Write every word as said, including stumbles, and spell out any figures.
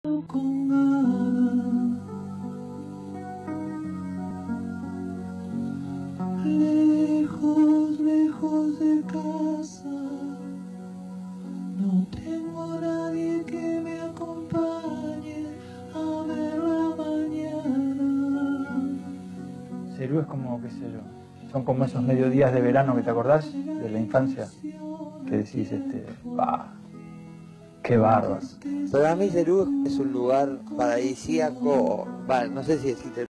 con ganas, lejos, lejos de casa, no tengo a nadie que me acompañe a ver la mañana. Cerú es como, qué sé yo, son como esos mediodías de verano que te acordás de la infancia, que decís, este, bah, qué bárbaro. Para mí Cerú es un lugar paradisíaco, bueno, no sé si existe